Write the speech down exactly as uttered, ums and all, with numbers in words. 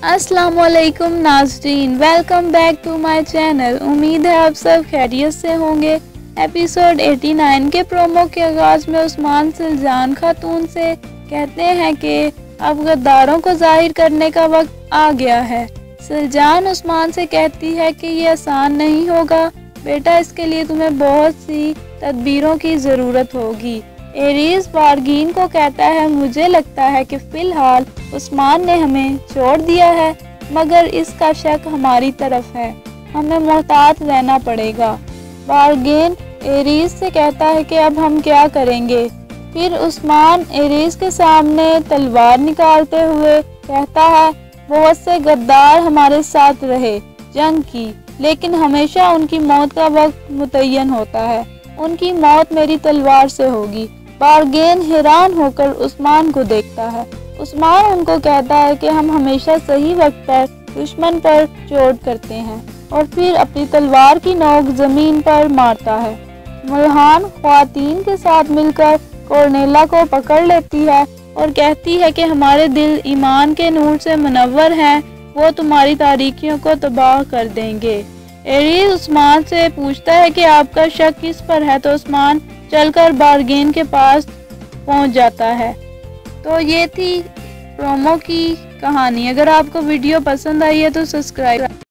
अस्सलाम वालेकुम नाज़रीन, welcome back to my channel. उम्मीद है आप सब खैरियत से होंगे। एपिसोड नवासी के प्रोमो के आगाज़ में उस्मान सुलजान खातून से कहते हैं कि अब गद्दारों को जाहिर करने का वक्त आ गया है। सुलजान उस्मान से कहती है कि ये आसान नहीं होगा बेटा, इसके लिए तुम्हें बहुत सी तदबीरों की ज़रूरत होगी। एरीज बारगीन को कहता है मुझे लगता है कि फ़िलहाल उस्मान ने हमें छोड़ दिया है, मगर इसका शक हमारी तरफ है, हमें मोहतात रहना पड़ेगा। बारगीन एरीज से कहता है कि अब हम क्या करेंगे। फिर उस्मान एरीज के सामने तलवार निकालते हुए कहता है बहुत से गद्दार हमारे साथ रहे जंग की, लेकिन हमेशा उनकी मौत का वक्त मुतय्यन होता है, उनकी मौत मेरी तलवार से होगी। बारगेन हैरान होकर उस्मान को देखता है। उस्मान उनको कहता है कि हम हमेशा सही वक्त पर दुश्मन पर चोट करते हैं, और फिर अपनी तलवार की नोक जमीन पर मारता है। मुल्हान ख्वातीन के साथ मिलकर कोर्नेला को पकड़ लेती है और कहती है कि हमारे दिल ईमान के नूर से मुनव्वर हैं, वो तुम्हारी तारीकियों को तबाह कर देंगे। एरीज उस्मान से पूछता है कि आपका शक किस पर है, तो उस्मान चलकर बारगेन के पास पहुंच जाता है। तो ये थी प्रोमो की कहानी। अगर आपको वीडियो पसंद आई है तो सब्सक्राइब